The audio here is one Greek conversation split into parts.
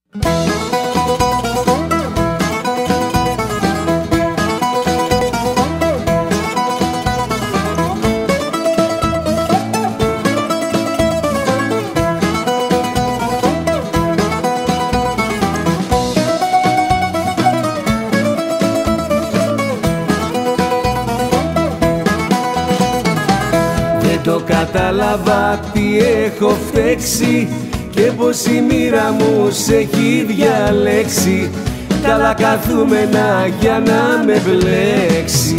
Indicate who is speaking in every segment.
Speaker 1: Το κατάλαβα τι έχω φταίξει και πως η μοίρα μου σε έχει διαλέξει, καλά καθούμενα για να με μπλέξει.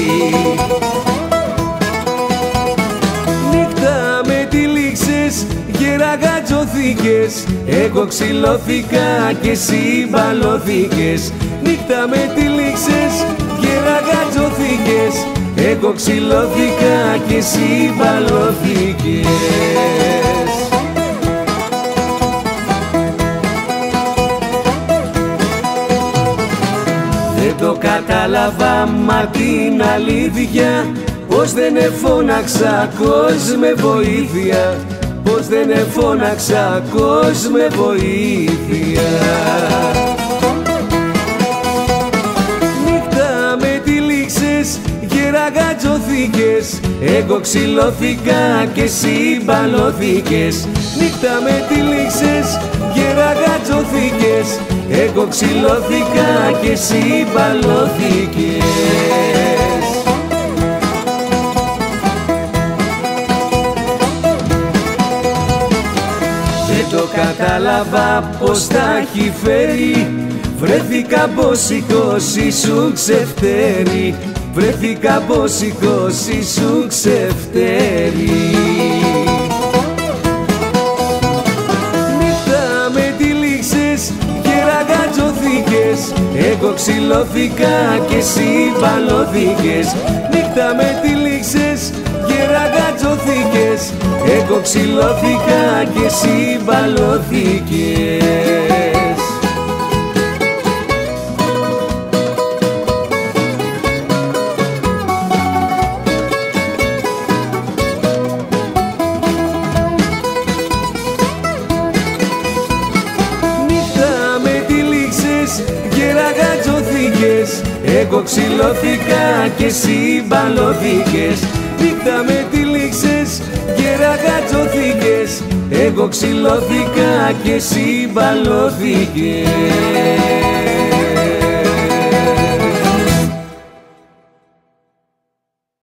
Speaker 1: Νύχτα με τυλίξες και ραγατζωθήκες, εγώ ξυλώθηκα και εσύ μπαλώθηκες. Νύχτα με τυλίξες και ραγατζωθήκες, εγώ ξυλώθηκα και εσύ μπαλώθηκες. Δεν το κατάλαβα μα την αλήθεια, πως δεν εφώναξα κόσμε βοήθεια, πως δεν εφώναξα κόσμε βοήθεια. Νύχτα με τυλίξες και ραγατζωθήκες, εγώ ξυλώθηκα και εσύ μπαλώθηκες. Νύχτα με τυλίξες και ραγατζωθήκες, εγώ ξυλώθηκα και εσύ μπαλώθηκες. Δεν το κατάλαβα πως τα έχει φέρει, βρέθηκα μπόσικος ήσουν ξεφτέρι, βρέθηκα μπόσικος ήσουν ξεφτέρι. Νύχτα με τυλίξες και ραγατζωθήκες, εγώ ξυλώθηκα και εσύ μπαλώθηκες. Νύχτα με τυλίξες και ραγατζωθήκες, εγώ ξυλώθηκα και εσύ μπαλώθηκες. Εγώ ξυλώθηκα και εσύ μπαλώθηκες. Νύχτα με τυλίξες και ραγατζωθήκες, εγώ ξυλώθηκα και εσύ μπαλώθηκες.